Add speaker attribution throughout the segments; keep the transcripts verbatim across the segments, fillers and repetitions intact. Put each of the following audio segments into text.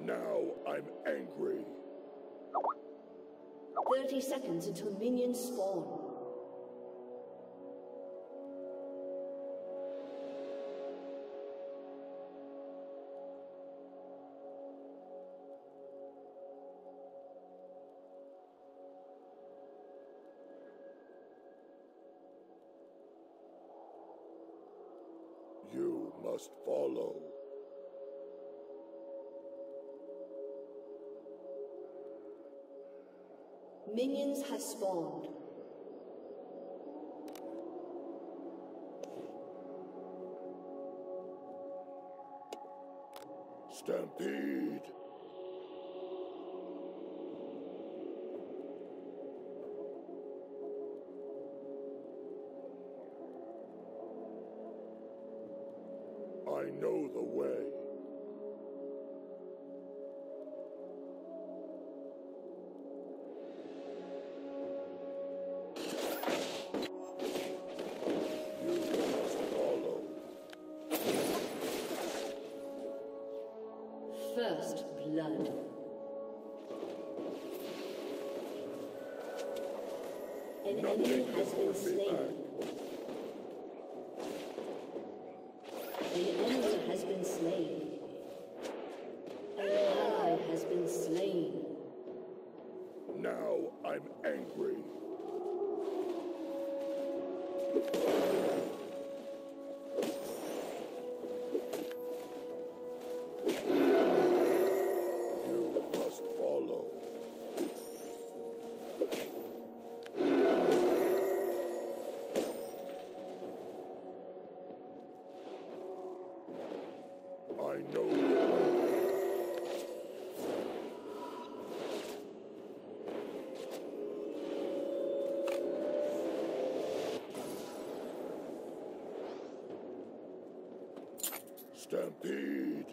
Speaker 1: Now I'm angry.
Speaker 2: thirty seconds until minions spawn.
Speaker 1: You must follow.
Speaker 2: Minions have spawned.
Speaker 1: Stampede. I know the way.
Speaker 2: First blood. An enemy has been slain. An enemy has been slain. An ally has been slain.
Speaker 1: Now I'm angry. I know the way. Stampede.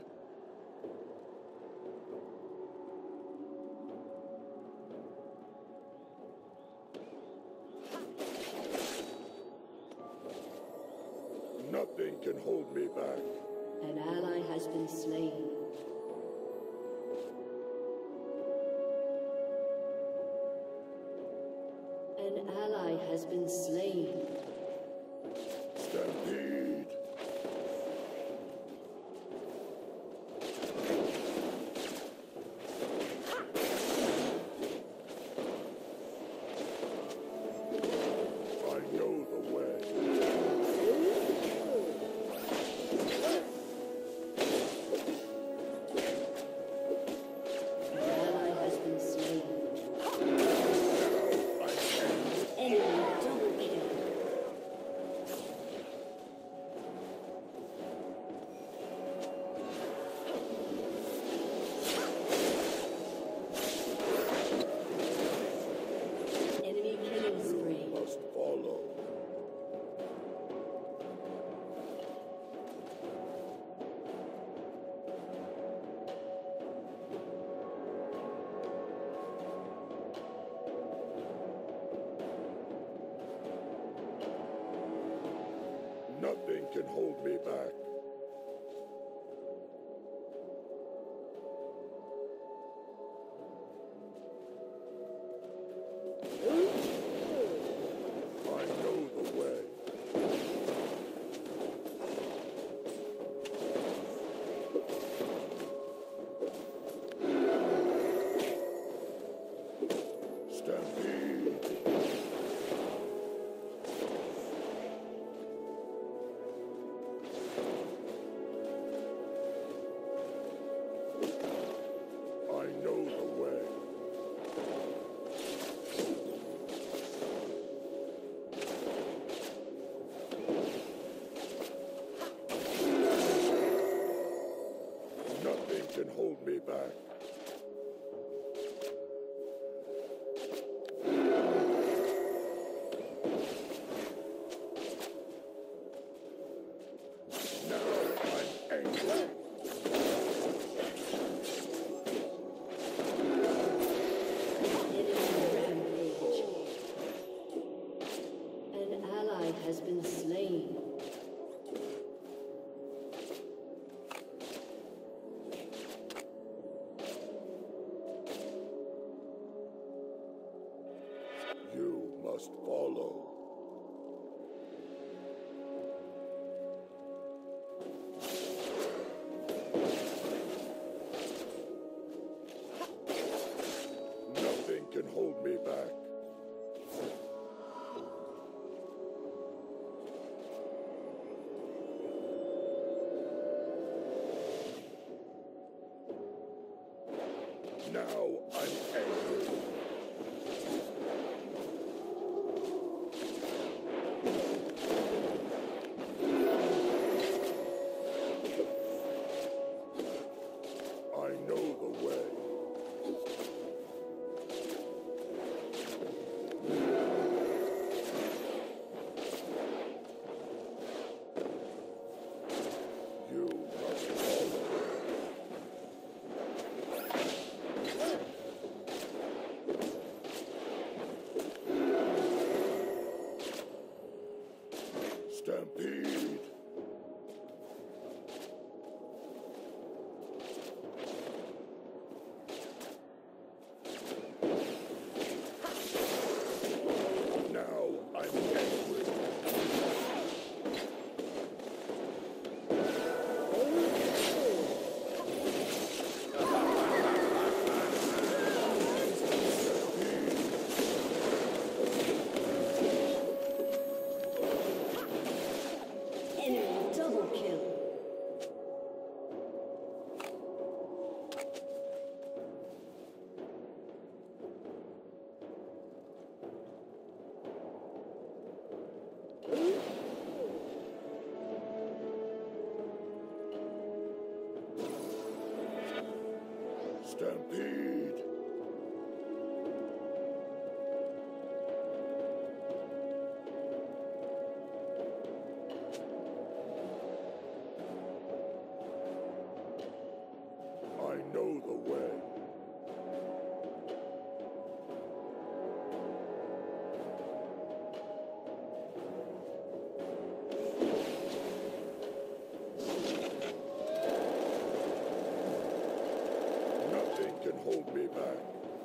Speaker 1: Nothing can hold me back.
Speaker 2: An ally has been slain. An ally has been slain.
Speaker 1: Stampede. I know the way. Nothing can hold me back. I know the way. Stampede. I know the way. Nothing can hold me back. Now I'm angry.
Speaker 2: Has been slain.
Speaker 1: must follow. Nothing can hold me back. Now I'm angry. I know the way. You must follow. Stampede. Now I'm angry.
Speaker 2: Enemy double kill.
Speaker 1: Stampede. I know the way. Nothing can hold me back.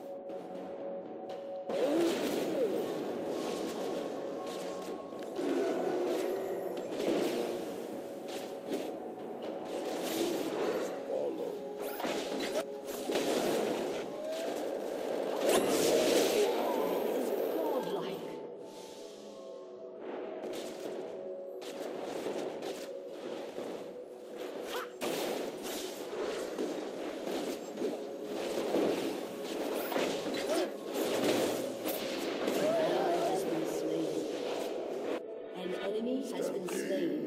Speaker 1: Just follow.
Speaker 2: Godlike. An enemy has been slain.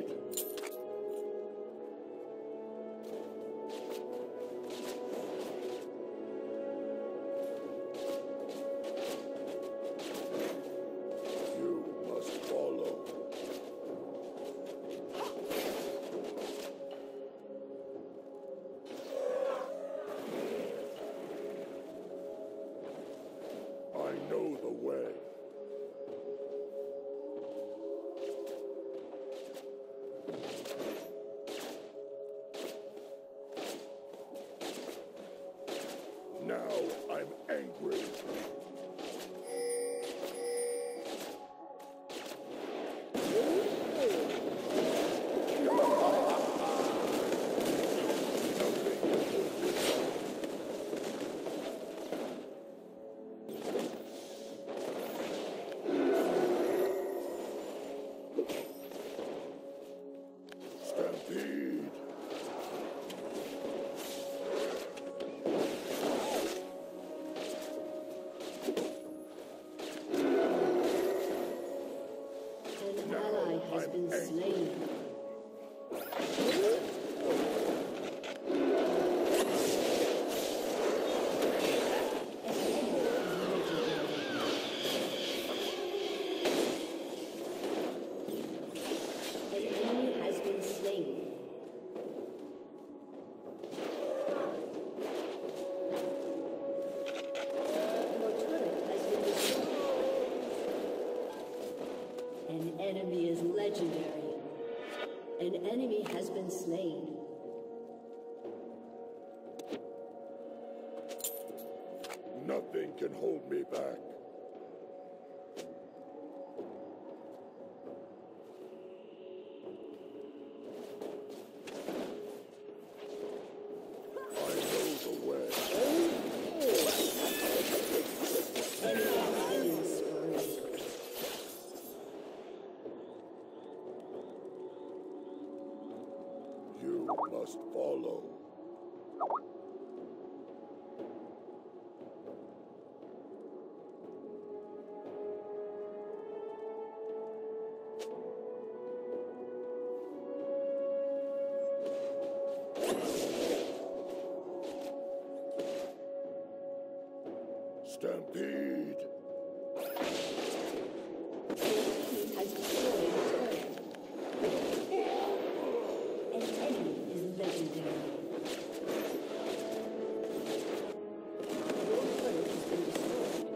Speaker 1: You must follow. I know the way. Now I'm angry. Nothing can hold me back. Stampede.
Speaker 2: An ally has been slain. An enemy has been slain. Your turret has been destroyed. An enemy is legendary. An enemy has been slain.
Speaker 1: Nothing can hold me back. You must follow. Stampede!
Speaker 2: Has destroyed a turret. An enemy is legendary. Your turret has been destroyed.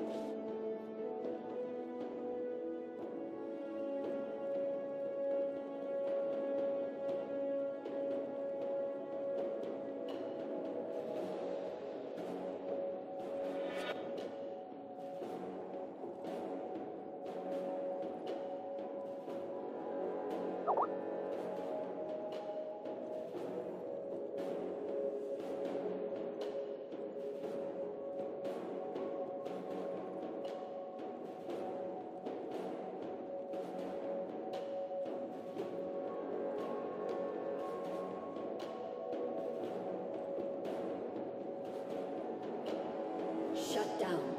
Speaker 2: Shut down.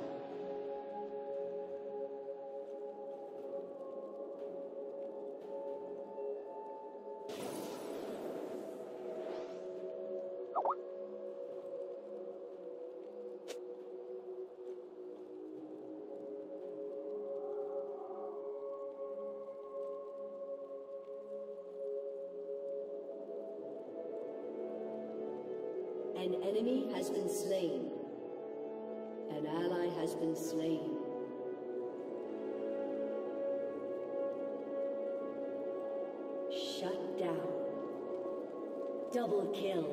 Speaker 2: An enemy has been slain. An ally has been slain. Shut down. Double kill.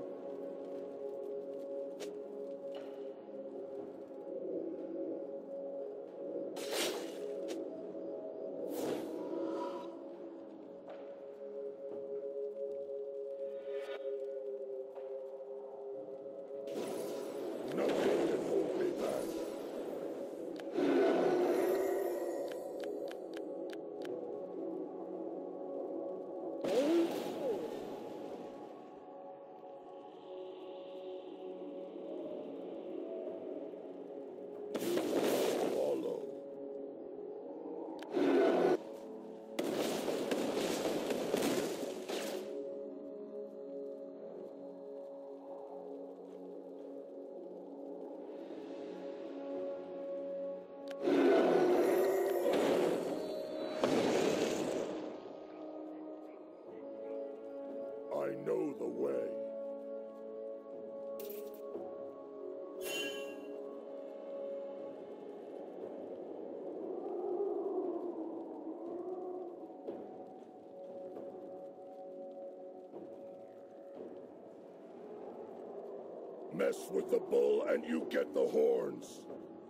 Speaker 1: Nothing can hold me back. Follow. I know the way. Mess with the bull and you get the horns.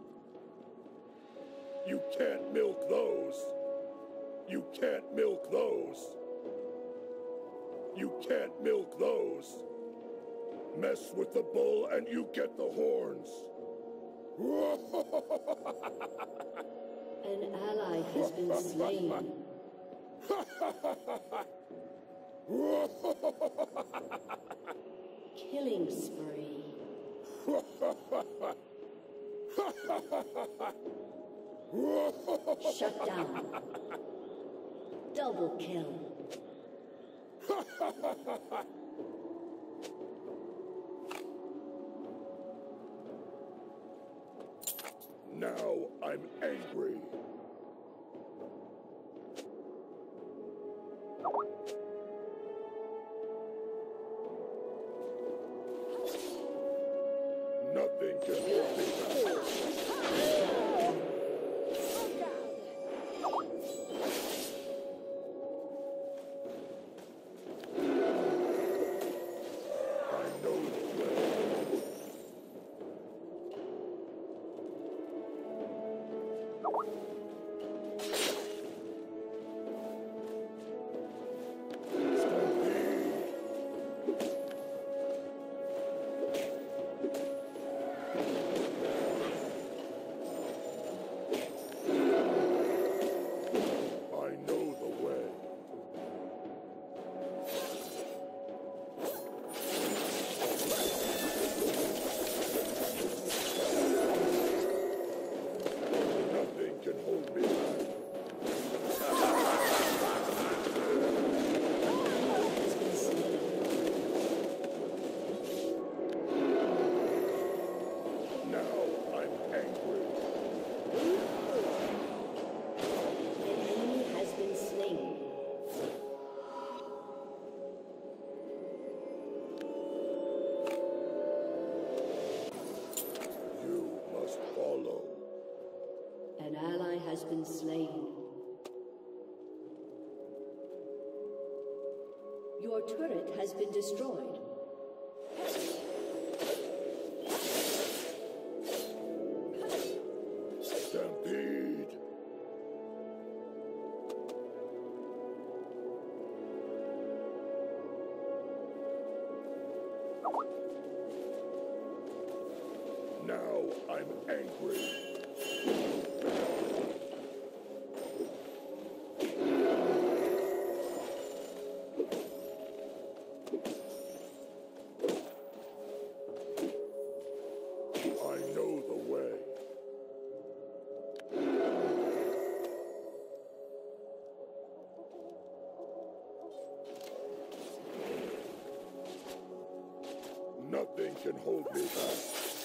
Speaker 1: You can't milk those. You can't milk those. You can't milk those. Mess with the bull and you get the horns.
Speaker 2: An ally has been slain. Killing spree. Shut down. Double kill.
Speaker 1: Now I'm angry. Nothing can hold me back. I know the way.
Speaker 2: has been slain. Your turret has been destroyed.
Speaker 1: Stampede! Now I'm angry. I know the way. Nothing can hold me back.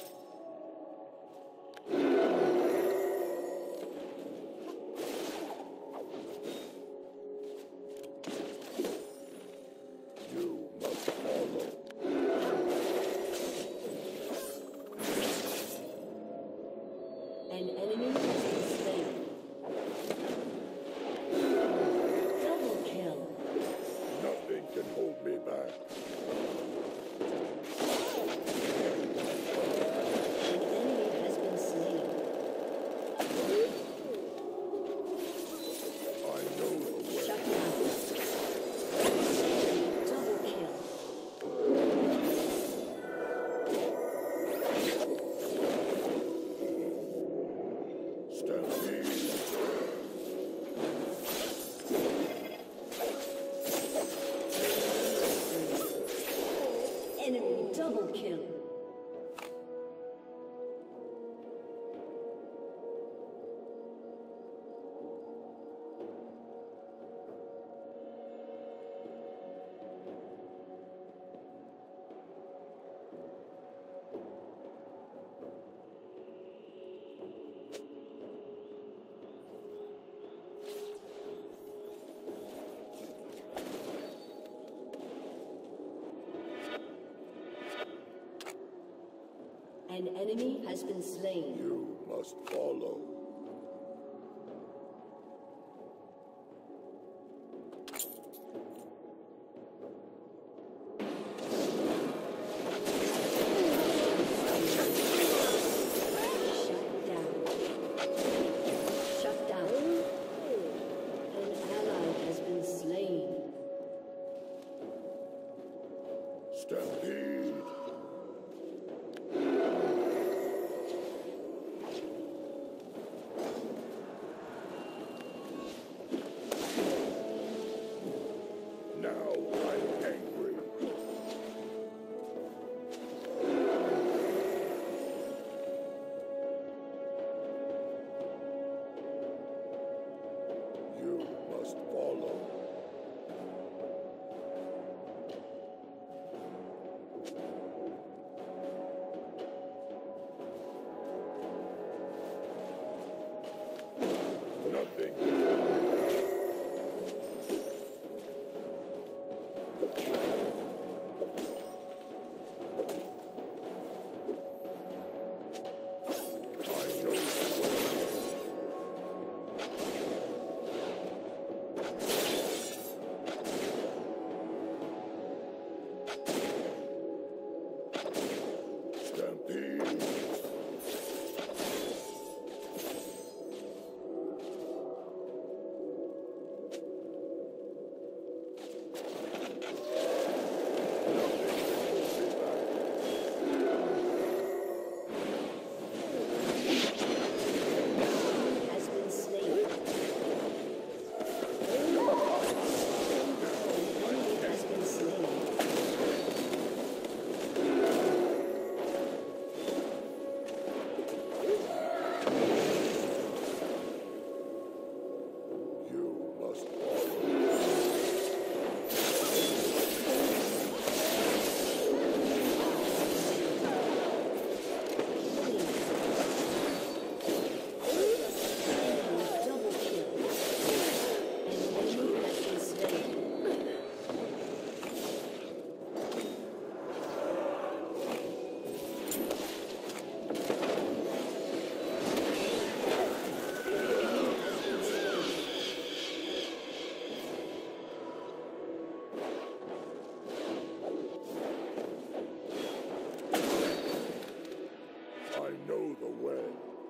Speaker 2: An enemy has been slain. Double kill.
Speaker 1: Nothing can hold me back.
Speaker 2: An enemy has been slain.
Speaker 1: I know the way.
Speaker 2: Shut down. Double kill.
Speaker 1: Stampede!
Speaker 2: Enemy double kill. An enemy has been slain.
Speaker 1: You must follow.
Speaker 2: Shut down. Shut down. An ally has been slain.
Speaker 1: Stampede! Now I'm angry. You must follow. Nothing. I know the way. Stampede! the way.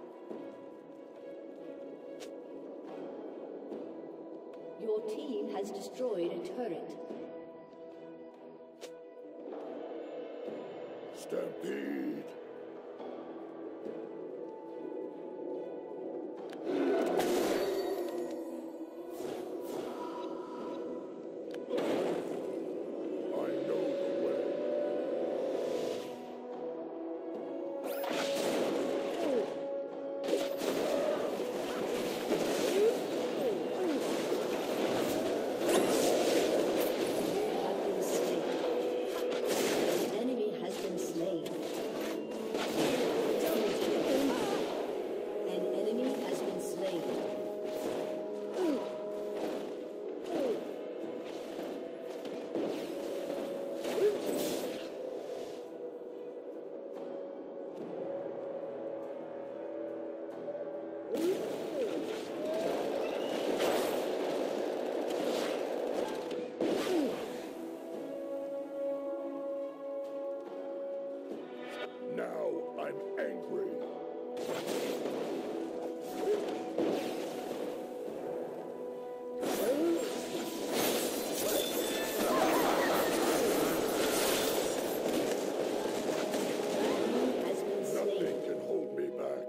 Speaker 2: Your team has destroyed a turret.
Speaker 1: Stampede! Now I'm angry. Nothing can hold me back.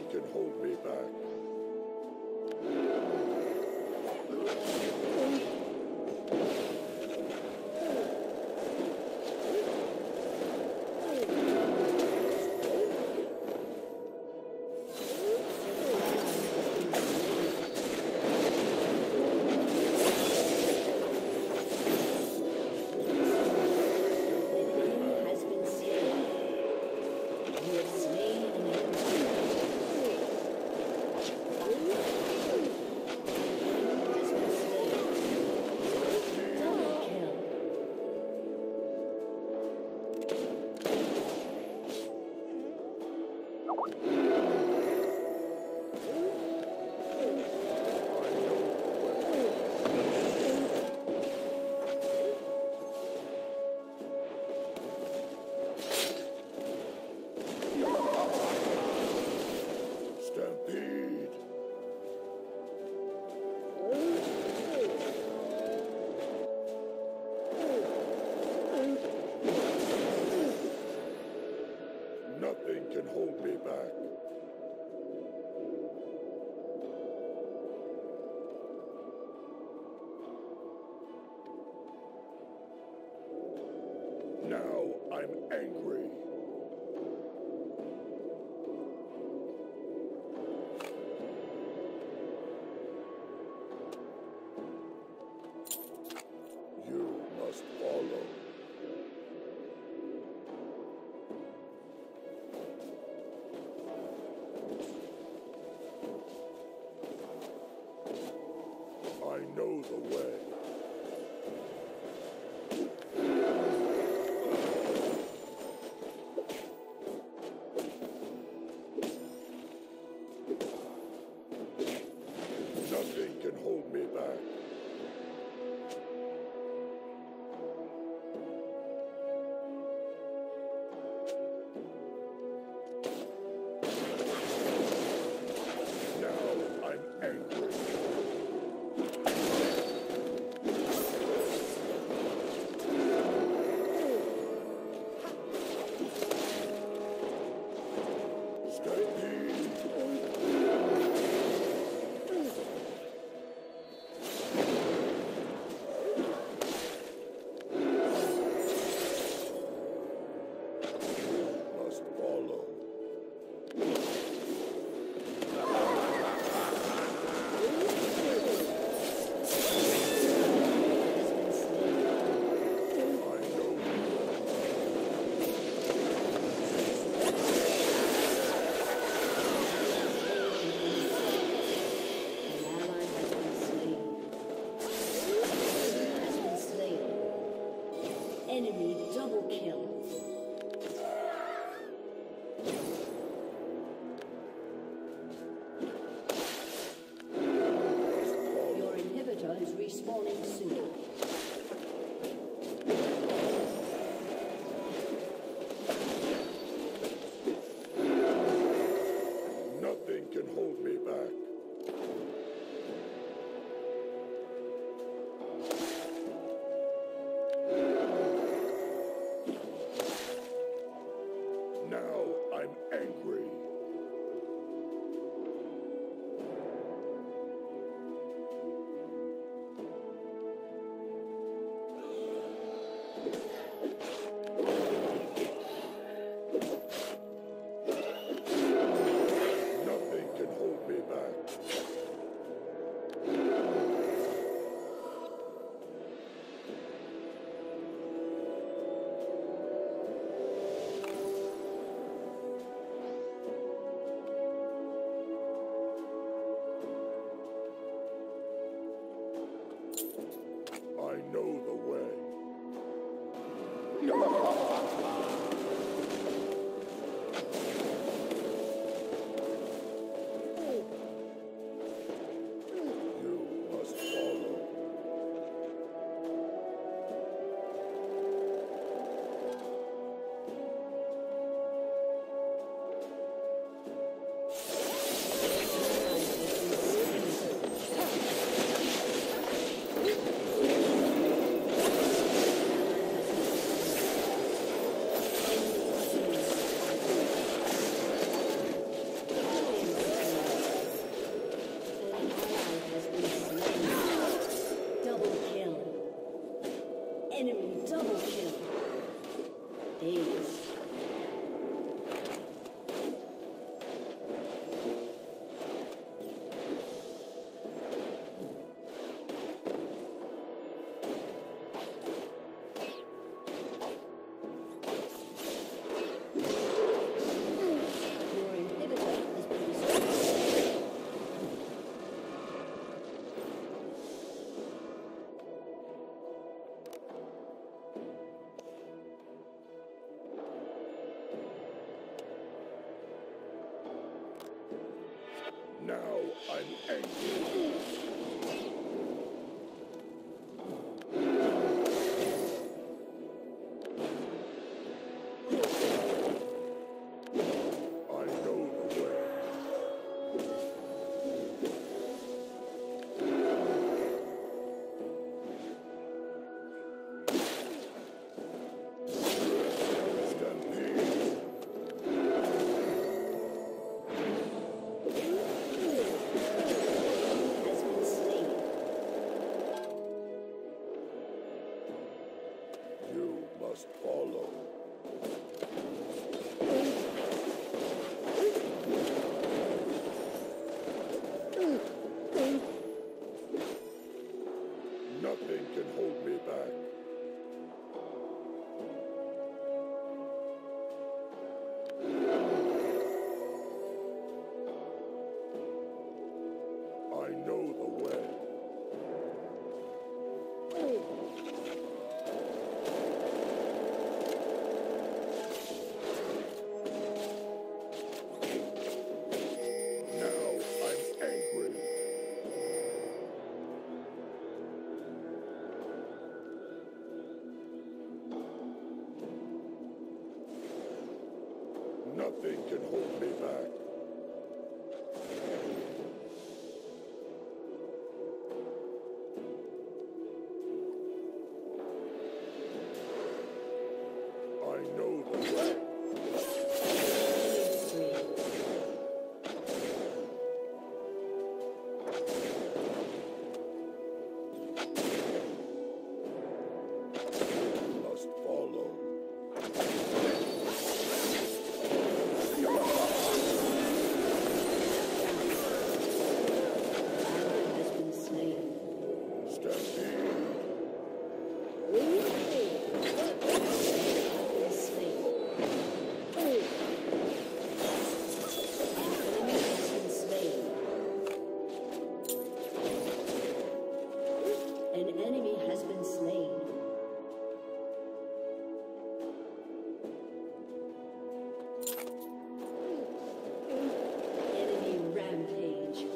Speaker 1: can hold me back. Nothing can hold me back. Now I'm angry. You must follow. I know the way. Nothing can hold me back. Now I'm angry.
Speaker 2: Enemy double kill. Your inhibitor is respawning soon.
Speaker 1: Nothing can hold me back. Now I'm angry. Nothing can hold me back. I know the way. You must follow. I'm angry. Follow. Nothing can hold me back. I know the way. Nothing can hold me back. I know the way. Must follow.
Speaker 2: An enemy has been slain. Enemy rampage.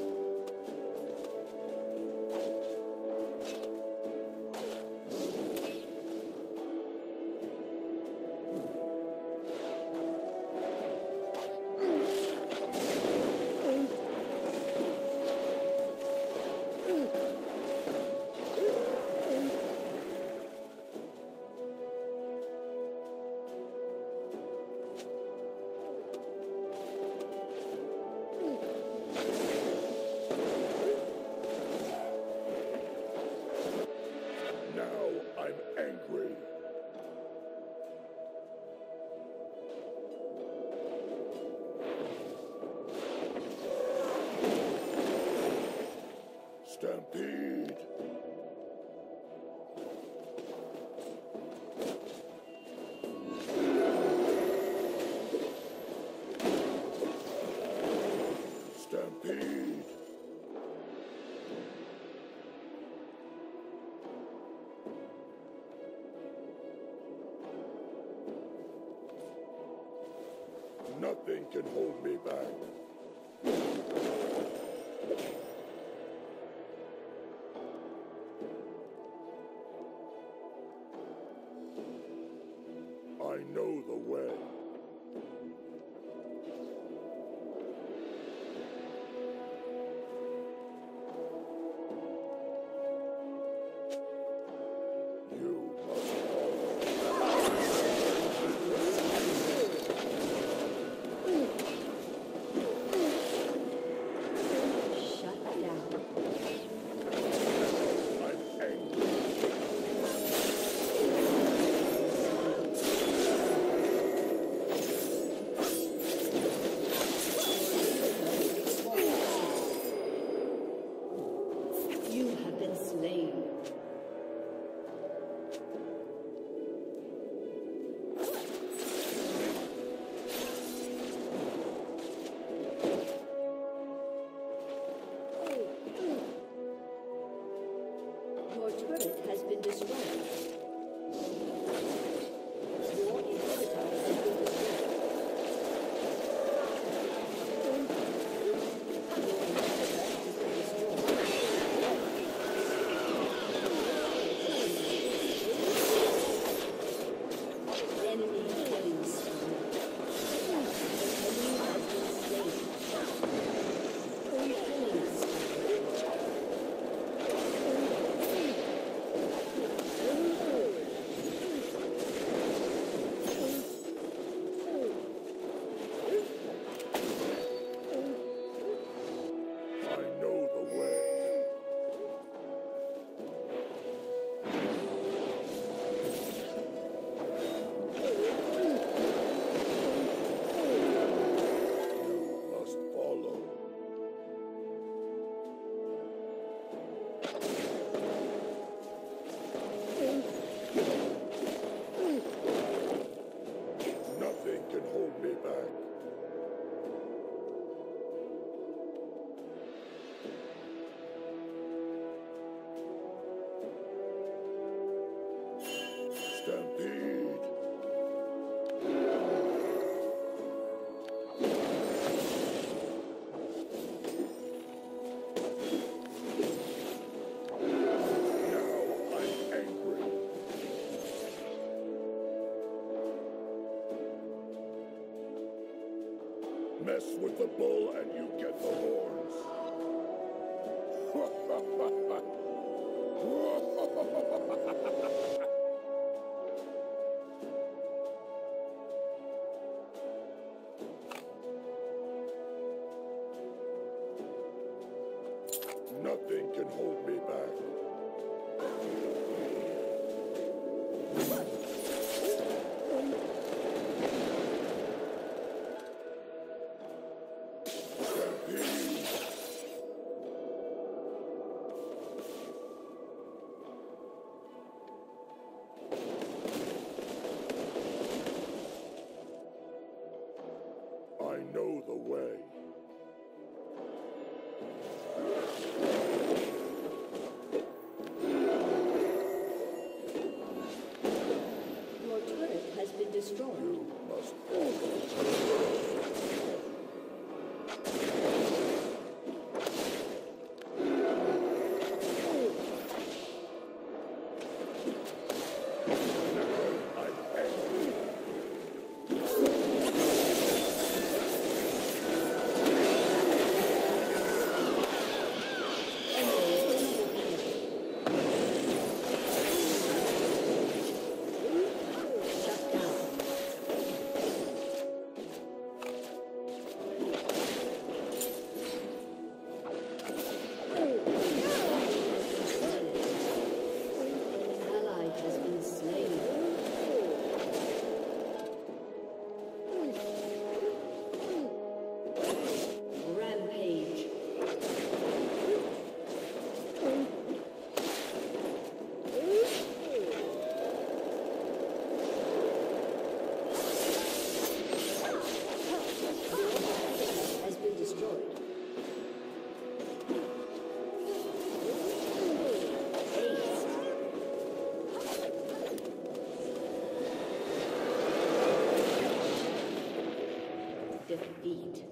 Speaker 1: Stampede! Stampede! Nothing can hold me back. I know the way. You must
Speaker 2: Shut down.
Speaker 1: I'm angry.
Speaker 2: Enemy killing spree. An enemy has been slain. Killing spree.
Speaker 1: I know the way. You must follow. Nothing can hold me back. Stampede. Now I'm angry. Mess with the bull and you get the horns. Nothing can hold me back. Stampede. I know the way.
Speaker 2: Your turret has been destroyed.
Speaker 1: You must follow. Now I'm angry.
Speaker 2: Shut down. An ally has been slain. Rampage. Has been destroyed. Ace. Defeat.